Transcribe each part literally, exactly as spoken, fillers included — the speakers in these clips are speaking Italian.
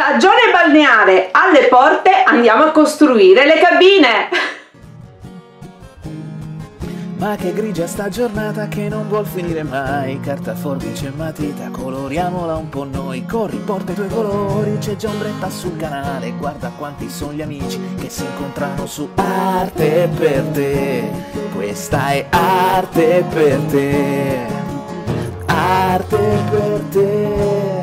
Stagione balneare alle porte, andiamo a costruire le cabine! Ma che grigia sta giornata che non vuol finire mai. Carta, forbice e matita, coloriamola un po' noi. Corri, porta i tuoi colori, c'è già ombretta sul canale. Guarda quanti sono gli amici che si incontrano su Arte per te. Questa è arte per te. Arte per te.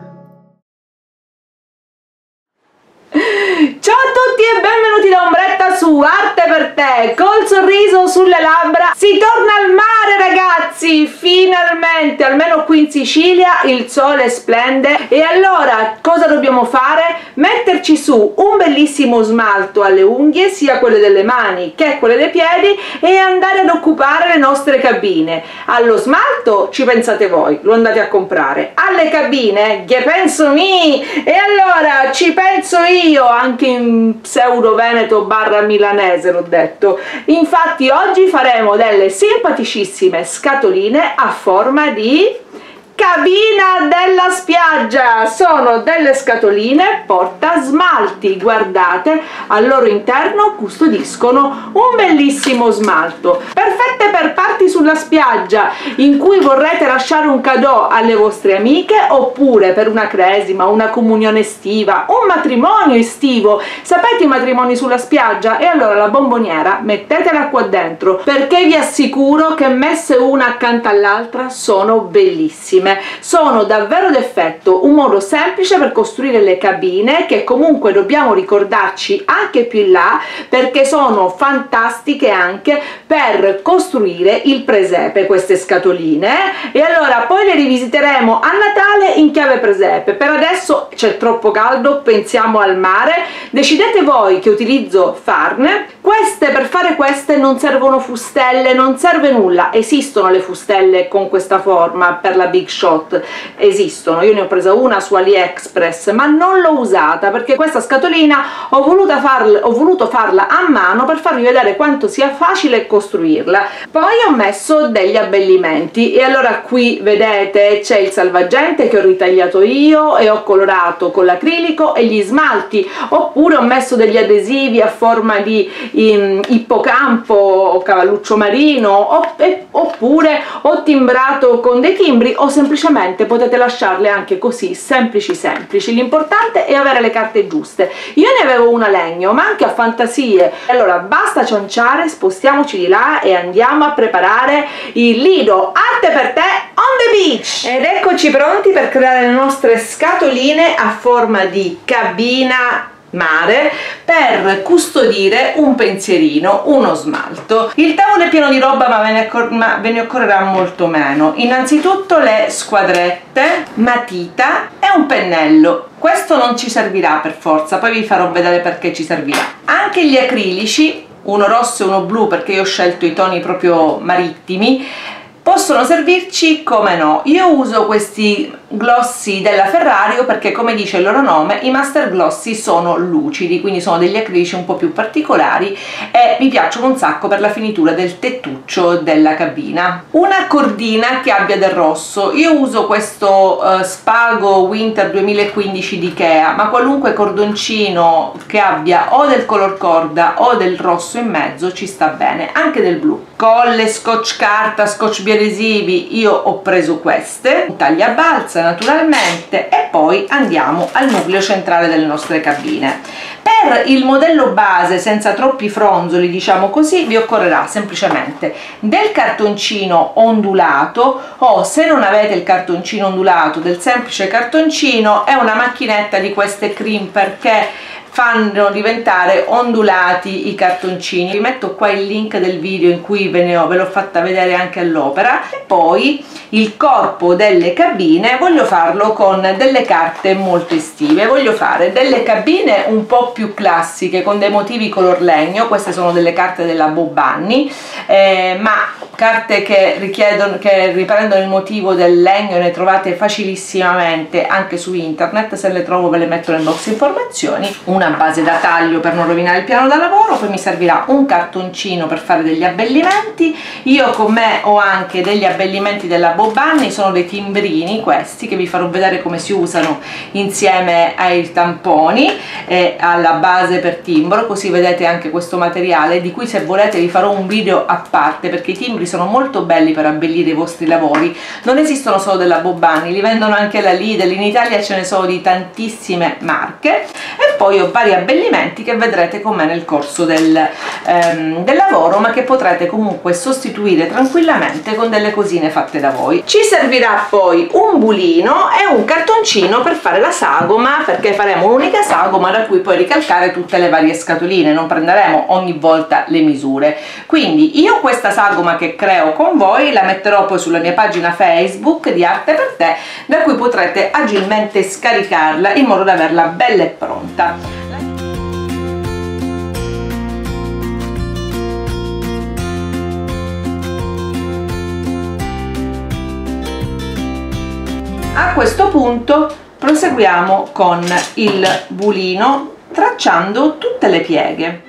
Ciao a tutti e benvenuti da Ombretta su Arte per te. Col sorriso sulle labbra si torna al mare, ragazzi, finalmente, almeno qui in Sicilia il sole splende. E allora cosa dobbiamo fare? Metterci su un bellissimo smalto alle unghie, sia quelle delle mani che quelle dei piedi, e andare ad occupare le nostre cabine. Allo smalto ci pensate voi, lo andate a comprare. Alle cabine, che penso mi, e allora ci penso io, anche in pseudo veneto barra milanese l'ho detto. Infatti oggi faremo delle simpaticissime scatoline a forma di cabina della spiaggia. Sono delle scatoline porta smalti, guardate, al loro interno custodiscono un bellissimo smalto, perfette per party sulla spiaggia in cui vorrete lasciare un cadeau alle vostre amiche, oppure per una cresima, una comunione estiva, un matrimonio estivo. Sapete i matrimoni sulla spiaggia? E allora la bomboniera mettetela qua dentro, perché vi assicuro che messe una accanto all'altra sono bellissime. Sono davvero d'effetto, un modo semplice per costruire le cabine che comunque dobbiamo ricordarci anche più in là, perché sono fantastiche anche per costruire il presepe, queste scatoline. E allora poi le rivisiteremo a Natale in chiave presepe. Per adesso c'è troppo caldo, pensiamo al mare, decidete voi che utilizzo farne. Queste, per fare queste non servono fustelle, non serve nulla, esistono le fustelle con questa forma per la big shot, esistono, io ne ho presa una su AliExpress ma non l'ho usata perché questa scatolina ho voluto, farla, ho voluto farla a mano per farvi vedere quanto sia facile costruirla. Poi ho messo degli abbellimenti e allora qui vedete c'è il salvagente che ho ritagliato io e ho colorato con l'acrilico e gli smalti, oppure ho messo degli adesivi a forma di in, ippocampo o cavalluccio marino, oppure ho timbrato con dei timbri, o semplicemente potete lasciarle anche così, semplici semplici. L'importante è avere le carte giuste. Io ne avevo una legno ma anche a fantasie. Allora basta cianciare, spostiamoci di là e andiamo a preparare il lido Arte per te on the beach. Ed eccoci pronti per creare le nostre scatoline a forma di cabina mare per custodire un pensierino, uno smalto. Il tavolo è pieno di roba ma ve ne, ma ve ne occorrerà molto meno. Innanzitutto le squadrette, matita e un pennello. Questo non ci servirà per forza, poi vi farò vedere perché ci servirà. Anche gli acrilici, uno rosso e uno blu perché io ho scelto i toni proprio marittimi, possono servirci come no. Io uso questi glossy della Ferrario perché, come dice il loro nome, i Master Glossy sono lucidi, quindi sono degli acrilici un po' più particolari e mi piacciono un sacco per la finitura del tettuccio della cabina. Una cordina che abbia del rosso, io uso questo uh, Spago Winter duemilaquindici di Ikea, ma qualunque cordoncino che abbia o del color corda o del rosso in mezzo ci sta bene, anche del blu. Colle, scotch carta, scotch biadesivi, io ho preso queste, un tagliabalza naturalmente, e poi andiamo al nucleo centrale delle nostre cabine. Per il modello base senza troppi fronzoli, diciamo così, vi occorrerà semplicemente del cartoncino ondulato, o se non avete il cartoncino ondulato, del semplice cartoncino e una macchinetta di queste crimper che fanno diventare ondulati i cartoncini. Vi metto qua il link del video in cui ve ne ho, ve l'ho fatta vedere anche all'opera. E poi il corpo delle cabine voglio farlo con delle carte molto estive, voglio fare delle cabine un po' più classiche con dei motivi color legno. Queste sono delle carte della Bobanni, eh, ma carte che richiedono, che riprendono il motivo del legno, ne trovate facilissimamente anche su internet, se le trovo ve le metto nel box informazioni. Un una base da taglio per non rovinare il piano da lavoro, poi mi servirà un cartoncino per fare degli abbellimenti. Io con me ho anche degli abbellimenti della Bobanni, sono dei timbrini questi che vi farò vedere come si usano insieme ai tamponi e alla base per timbro, così vedete anche questo materiale, di cui se volete vi farò un video a parte, perché i timbri sono molto belli per abbellire i vostri lavori. Non esistono solo della Bobanni, li vendono anche la Lidl, in Italia ce ne sono di tantissime marche. E poi ho vari abbellimenti che vedrete con me nel corso del, ehm, del lavoro, ma che potrete comunque sostituire tranquillamente con delle cosine fatte da voi. Ci servirà poi un bulino e un cartoncino per fare la sagoma, perché faremo un'unica sagoma da cui poi ricalcare tutte le varie scatoline, non prenderemo ogni volta le misure. Quindi io questa sagoma che creo con voi la metterò poi sulla mia pagina Facebook di Arte per Te, da cui potrete agilmente scaricarla in modo da averla bella e pronta. A questo punto proseguiamo con il bulino tracciando tutte le pieghe.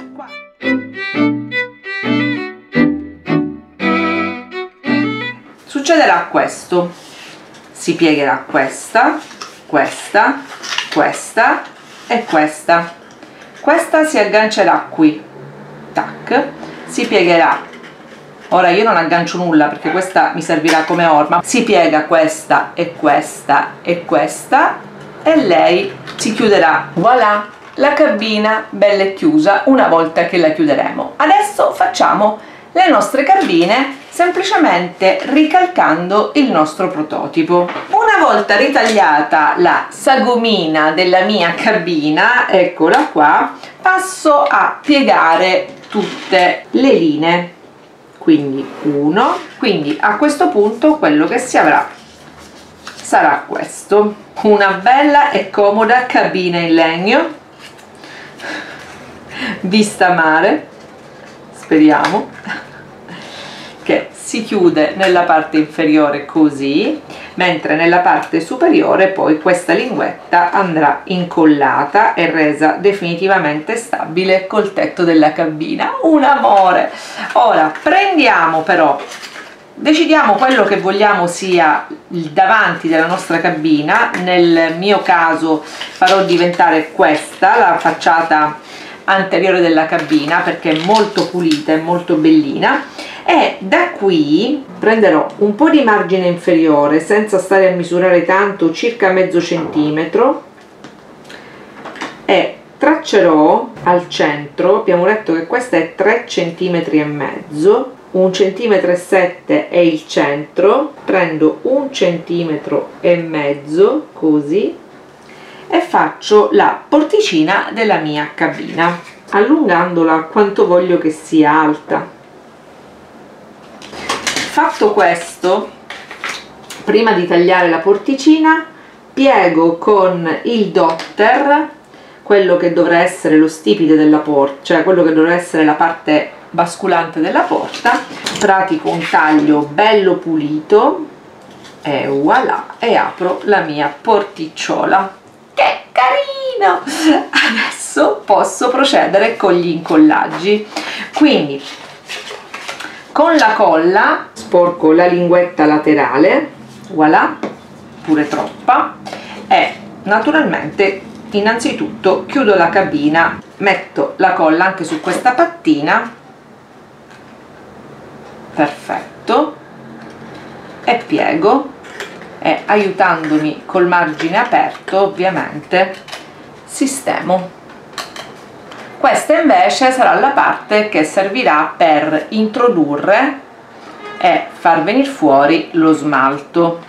Succederà questo: si piegherà questa, questa, questa e questa. Questa si aggancerà qui, tac, si piegherà. Ora io non aggancio nulla perché questa mi servirà come orma. Si piega questa e questa e questa e lei si chiuderà. Voilà, la cabina bella e chiusa una volta che la chiuderemo. Adesso facciamo le nostre cabine semplicemente ricalcando il nostro prototipo. Una volta ritagliata la sagomina della mia cabina, eccola qua, passo a piegare tutte le linee. Quindi uno, quindi a questo punto quello che si avrà sarà questo, una bella e comoda cabina in legno vista mare, speriamo, che si chiude nella parte inferiore così, mentre nella parte superiore poi questa linguetta andrà incollata e resa definitivamente stabile col tetto della cabina. Un amore! Ora prendiamo però, decidiamo quello che vogliamo sia il davanti della nostra cabina. Nel mio caso farò diventare questa la facciata anteriore della cabina perché è molto pulita e molto bellina, e da qui prenderò un po' di margine inferiore senza stare a misurare tanto, circa mezzo centimetro, e traccerò al centro. Abbiamo detto che questa è tre centimetri e mezzo, un centimetro e sette è il centro, prendo un centimetro e mezzo così e faccio la porticina della mia cabina, allungandola quanto voglio che sia alta. Fatto questo, prima di tagliare la porticina, piego con il dotter quello che dovrà essere lo stipite della porta, cioè quello che dovrà essere la parte basculante della porta. Pratico un taglio bello pulito e voilà, e apro la mia porticciola. Che carino! Adesso posso procedere con gli incollaggi. Quindi con la colla sporco la linguetta laterale, voilà, pure troppa, e naturalmente innanzitutto chiudo la cabina, metto la colla anche su questa pattina, perfetto, e piego, e aiutandomi col margine aperto ovviamente sistemo. Questa invece sarà la parte che servirà per introdurre e far venire fuori lo smalto.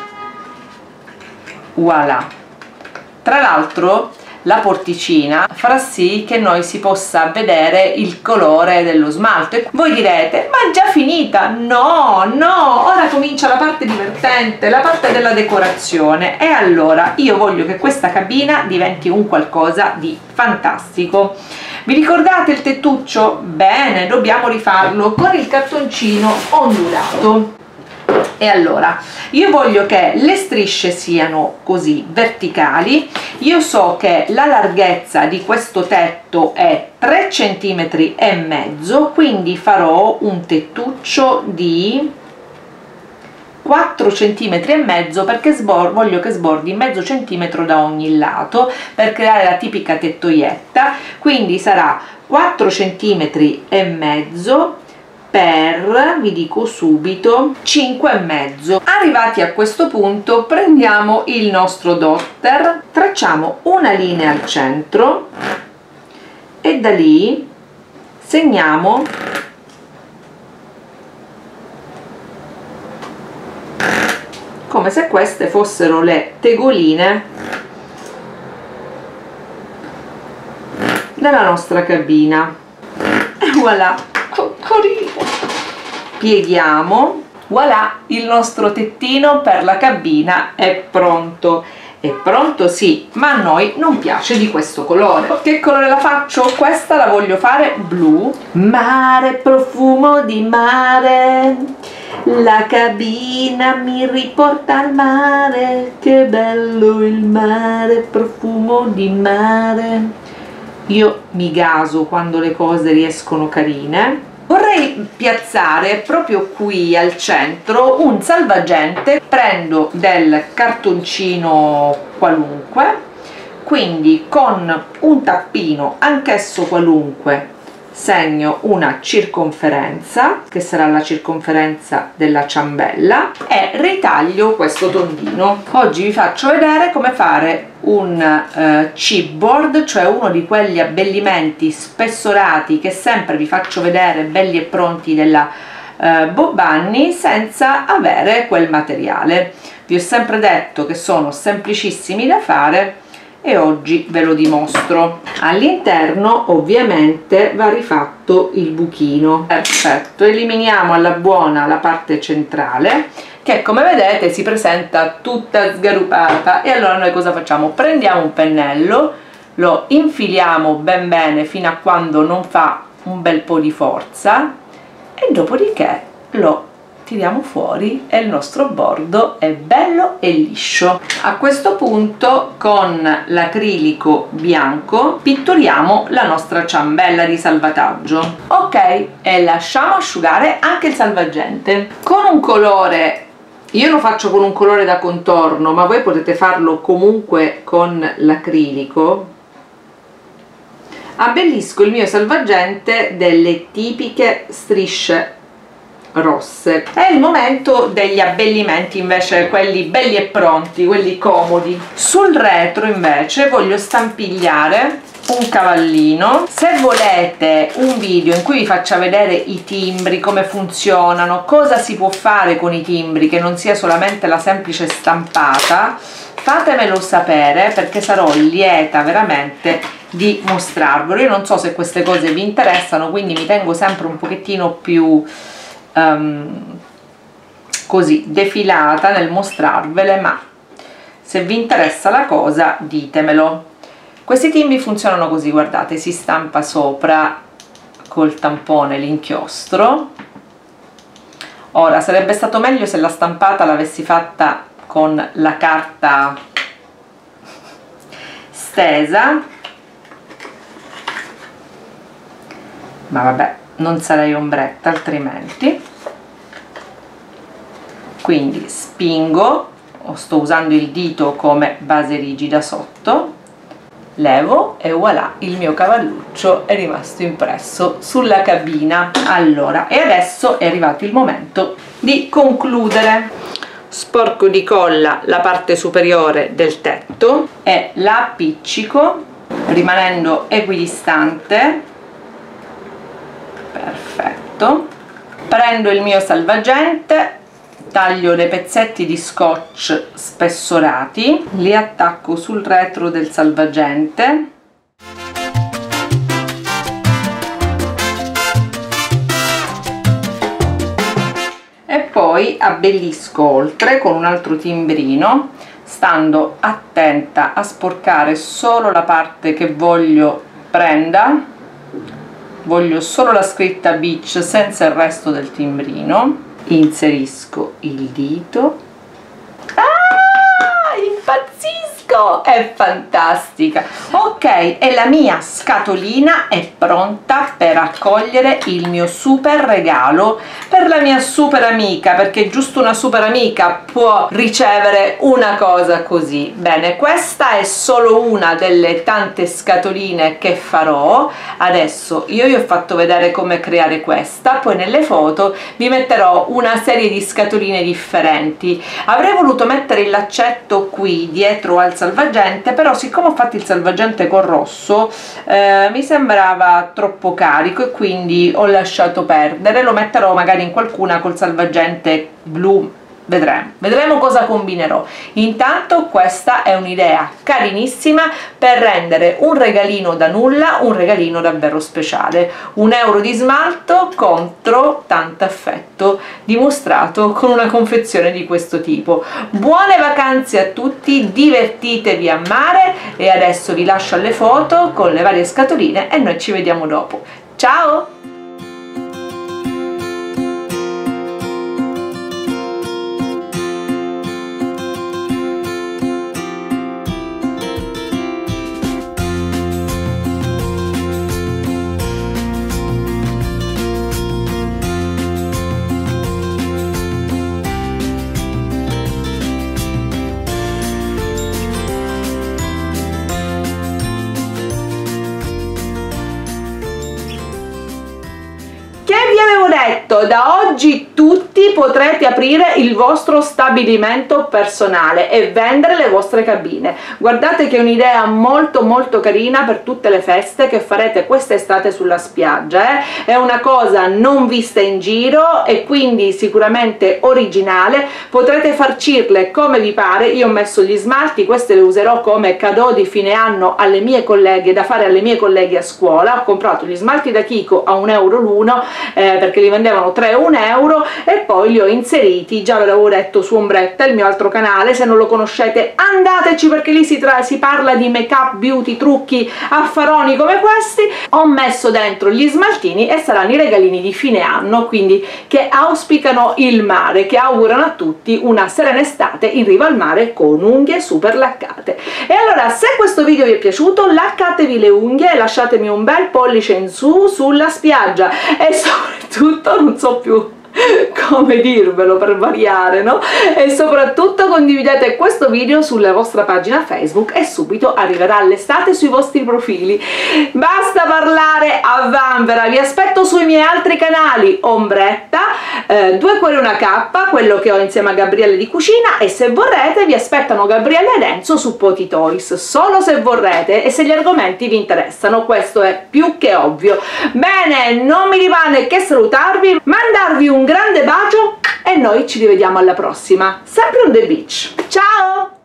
Voilà. Tra l'altro la porticina farà sì che noi si possa vedere il colore dello smalto. E voi direte: ma è già finita? No, no, ora comincia la parte divertente, la parte della decorazione. E allora io voglio che questa cabina diventi un qualcosa di fantastico. Vi ricordate il tettuccio? Bene, dobbiamo rifarlo con il cartoncino ondulato. E allora io voglio che le strisce siano così verticali. Io so che la larghezza di questo tetto è tre centimetri e mezzo, quindi farò un tettuccio di quattro centimetri e mezzo, perché voglio che sbordi mezzo centimetro da ogni lato per creare la tipica tettoietta. Quindi sarà quattro centimetri e mezzo per, vi dico subito, cinque e mezzo. Arrivati a questo punto prendiamo il nostro dotter, tracciamo una linea al centro e da lì segniamo come se queste fossero le tegoline della nostra cabina. E voilà, coccolino, pieghiamo, voilà, il nostro tettino per la cabina è pronto. È pronto, sì, ma a noi non piace di questo colore. Che colore la faccio? Questa la voglio fare blu. Mare, profumo di mare, la cabina mi riporta al mare, che bello il mare, profumo di mare. Io mi gaso quando le cose riescono carine. Vorrei piazzare proprio qui al centro un salvagente. Prendo del cartoncino qualunque, quindi con un tappino anch'esso qualunque segno una circonferenza, che sarà la circonferenza della ciambella, e ritaglio questo tondino. Oggi vi faccio vedere come fare un eh, chipboard, cioè uno di quegli abbellimenti spessorati che sempre vi faccio vedere belli e pronti della eh, Bobbani, senza avere quel materiale. Vi ho sempre detto che sono semplicissimi da fare e oggi ve lo dimostro. All'interno ovviamente va rifatto il buchino. Perfetto, eliminiamo alla buona la parte centrale, che come vedete si presenta tutta sgarupata. E allora noi cosa facciamo? Prendiamo un pennello, lo infiliamo ben bene fino a quando non fa un bel po' di forza e dopodiché lo tiriamo fuori e il nostro bordo è bello e liscio. A questo punto con l'acrilico bianco pitturiamo la nostra ciambella di salvataggio. Ok, e lasciamo asciugare anche il salvagente con un colore. Io lo faccio con un colore da contorno, ma voi potete farlo comunque con l'acrilico. Abbellisco il mio salvagente delle tipiche strisce rosse. È il momento degli abbellimenti, invece quelli belli e pronti, quelli comodi. Sul retro invece voglio stampigliare un cavallino. Se volete un video in cui vi faccia vedere i timbri, come funzionano, cosa si può fare con i timbri, che non sia solamente la semplice stampata, fatemelo sapere, perché sarò lieta veramente di mostrarvelo. Io non so se queste cose vi interessano, quindi mi tengo sempre un pochettino più Um, così defilata nel mostrarvele, ma se vi interessa la cosa ditemelo. Questi timbri funzionano così, guardate, si stampa sopra col tampone l'inchiostro. Ora sarebbe stato meglio se la stampata l'avessi fatta con la carta stesa, ma vabbè, non sarei ombretta altrimenti. Quindi spingo, o sto usando il dito come base rigida sotto, levo e voilà, il mio cavalluccio è rimasto impresso sulla cabina. Allora, e adesso è arrivato il momento di concludere. Sporco di colla la parte superiore del tetto e la appiccico rimanendo equidistante. Perfetto. Prendo il mio salvagente, taglio dei pezzetti di scotch spessorati, li attacco sul retro del salvagente e poi abbellisco oltre con un altro timbrino, stando attenta a sporcare solo la parte che voglio prenda. Voglio solo la scritta Beach senza il resto del timbrino. inserisco il dito. Ah, impazzisco, è fantastica. Ok, e la mia scatolina è pronta per accogliere il mio super regalo per la mia super amica, perché giusto una super amica può ricevere una cosa così. Bene, questa è solo una delle tante scatoline che farò. Adesso io vi ho fatto vedere come creare questa, poi nelle foto vi metterò una serie di scatoline differenti. Avrei voluto mettere il laccetto qui dietro al salvagente, però siccome ho fatto il salvagente con rosso eh, mi sembrava troppo carico e quindi ho lasciato perdere. Lo metterò magari in qualcuna col salvagente blu. Vedremo, vedremo cosa combinerò. Intanto questa è un'idea carinissima per rendere un regalino da nulla un regalino davvero speciale. Un euro di smalto contro tanto affetto dimostrato con una confezione di questo tipo. Buone vacanze a tutti, divertitevi a mare e adesso vi lascio alle foto con le varie scatoline e noi ci vediamo dopo. Ciao! Detto, da oggi tutti potrete aprire il vostro stabilimento personale e vendere le vostre cabine. Guardate che è un'idea molto molto carina per tutte le feste che farete quest'estate sulla spiaggia, eh? È una cosa non vista in giro e quindi sicuramente originale. Potrete farcirle come vi pare. Io ho messo gli smalti, queste le userò come cadeau di fine anno alle mie colleghe, da fare alle mie colleghe a scuola. Ho comprato gli smalti da Kiko a un euro l'uno eh, perché li vendevano tre a un euro e poi li ho inseriti, già ve l'avevo detto, su Ombretta, il mio altro canale. Se non lo conoscete andateci, perché lì si, tra si parla di make up, beauty, trucchi affaroni come questi. Ho messo dentro gli smaltini e saranno i regalini di fine anno, quindi che auspicano il mare, che augurano a tutti una serena estate in riva al mare con unghie super laccate. E allora, se questo video vi è piaciuto, laccatevi le unghie e lasciatemi un bel pollice in su sulla spiaggia e soprattutto non so più come dirvelo per variare, no? E soprattutto condividete questo video sulla vostra pagina Facebook e subito arriverà l'estate sui vostri profili. Basta parlare a vanvera, vi aspetto sui miei altri canali Ombretta, eh, Due Cuori Una Cappa, quello che ho insieme a Gabriele di cucina, e se vorrete vi aspettano Gabriele ed Enzo su Poti Toys, solo se vorrete e se gli argomenti vi interessano, questo è più che ovvio. Bene, non mi rimane che salutarvi, mandarvi un grande bacio e noi ci rivediamo alla prossima, sempre on the beach. Ciao!